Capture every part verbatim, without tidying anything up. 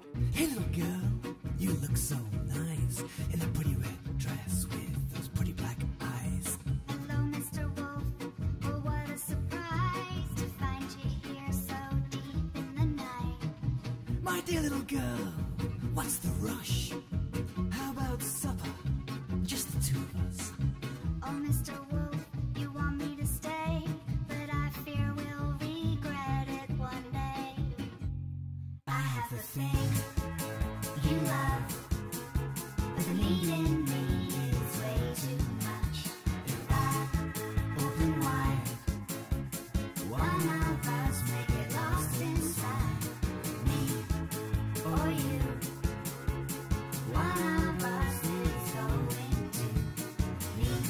Hey little girl, you look so nice in that pretty red dress with those pretty black eyes. Hello, Mister Wolf. Oh, what a surprise to find you here so deep in the night. My dear little girl, what's the rush? How about supper? Just the two of us. Oh, Mister Wolf, you want me to stay, but I fear we'll regret it one day. I have the thing you love, but the need in me is way too much. If I open wide, one of us may get lost inside. Me or you, one of us is going to need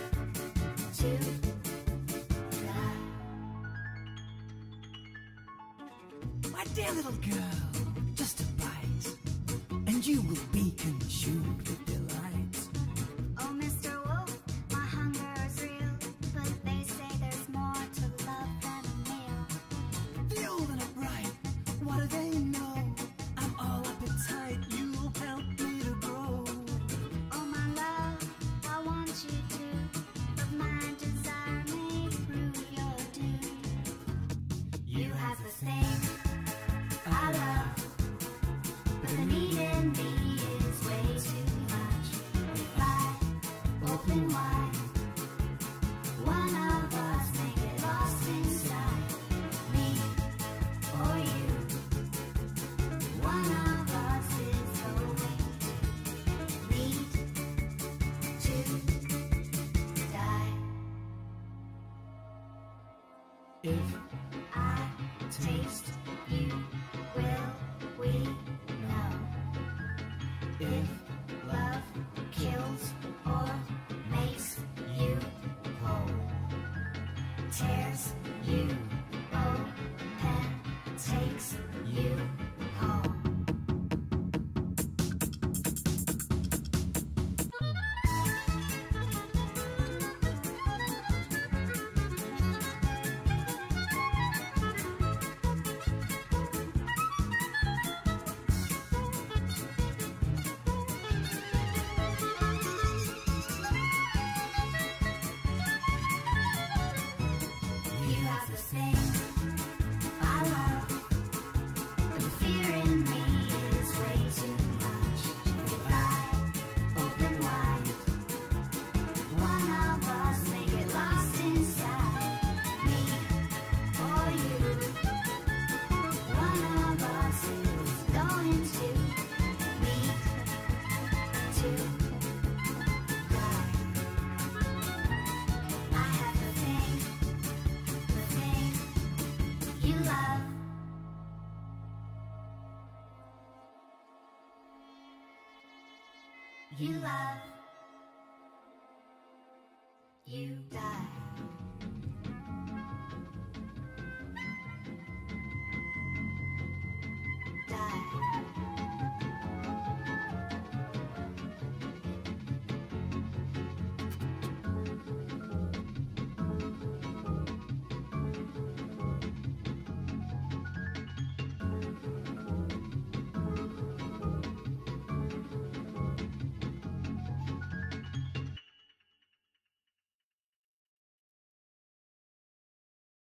to die. My dear little girl, just a bite, and you will be consumed with delight. Oh, Mister Wolf, my hunger is real, but they say there's more to love than a meal. The old and the bright, what do they know? I'm all appetite, you'll help me to grow. Oh, my love, I want you to, but my desire may prove your doom. You have the thing I love, but the need in me is way too much. If I open wide, one of us may get lost inside. Me or you, one of us is going to need to die. If I taste you, will we know if love kills or makes you whole? Tears you open, takes you home. You have the thing I love, but the fear in me is way too much. If I open wide, one of us may get lost inside. Me or you, one of us is going to need to die. I have the thing, the thing you love. You love. You die.